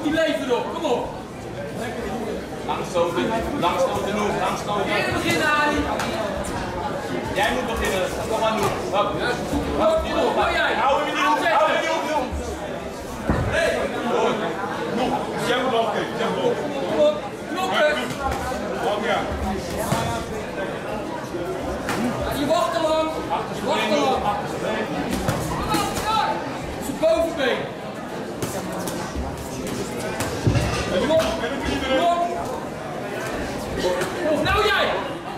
die leven nog, kom op. Langstoten, langstoten nu, langstoten. Eerder beginnen, Ali. Jij moet beginnen, kom maar nu. Hop, hop, Hou jij. hou hem niet op, hou hem niet op, joh. Nee, goed. Nu, jij moet ook kijken, jij moet ook. Kom op, knokken. Ja. Je wacht te lang. Je wacht te lang. Zijn bovenbeen. Kom op. Kom op. Of nou jij.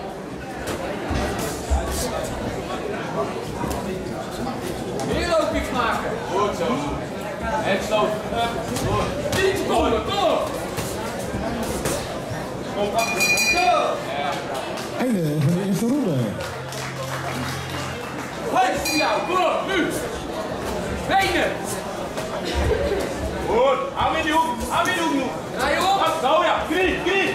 Weer loopjes maken. Goed zo. En sloot. 10 seconden, kom op. Einde van de eerste ronde. Hey, voor jou, kom op, nu. Benen. Goed, hou hem in die hoek, hou hem in die hoek nu. Draai je op. Zo ja, knie, knie.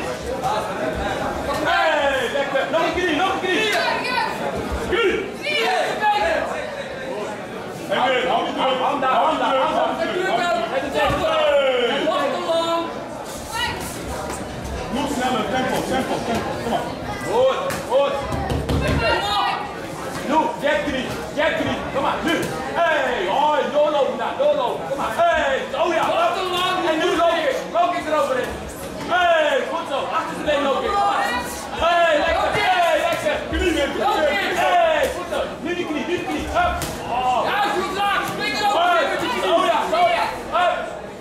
Hey, lekker. Nog een knie, nog een knie. Knie. Benen. Hey, hou die druk. Hou daar, hou daar, hou daar. En wacht te lang. Nog sneller, tempo, tempo, tempo. Kom maar. Goed, goed. Nu, jet knie, kom maar, nu. Hey, hoi, doorlopen daar, doorlopen. Kom maar, hey, oh ja. Wacht te lang. En nu loop ik eroverheen. Hey, goed zo, achter de been loop ik. Hey, lekker, hey, lekker. Knie weer, hey, goed zo. Nu die knie, Hup. Oh. Ja, goed laag, spring eroverheen met die knie. Oh ja, zo ja. Hup.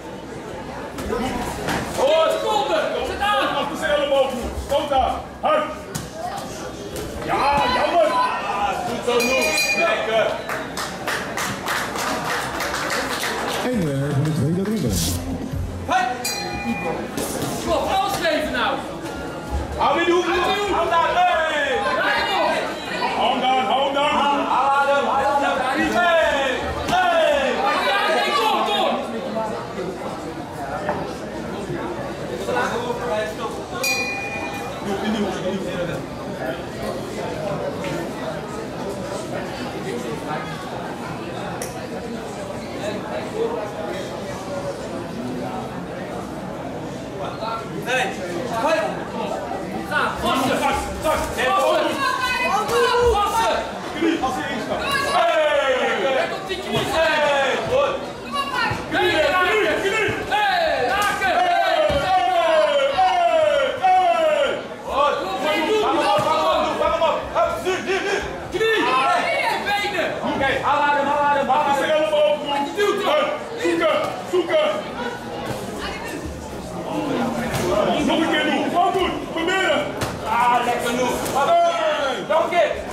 10 seconden, zet aan. Achter zijn elleboog, stoot daar. Hup. Ja, jammer. Goed zo, nu. Lekker. Einde van de tweede ronde. Hey. Kom op, alles geven nou. Hou in de hoek, hou daar. Hey. Draai hem op. Hou hem daar, hou hem daar. Adem, adem. Hey. Hey. Ja, nee, door. In die hoek, in die hoek. Nee. Hey. Ga, vasten. Vasten. Knie, als hij instapt. Hey. Let op die knie. Hey. Goed. Knie raken. Hey, raken. Vang hem op. Hup, nu. Knie. Benen. Oké, haal adem. Zoeken. Nog een keer doen. Gewoon doen. Proberen. Ah, lekker nu. Nog een keer.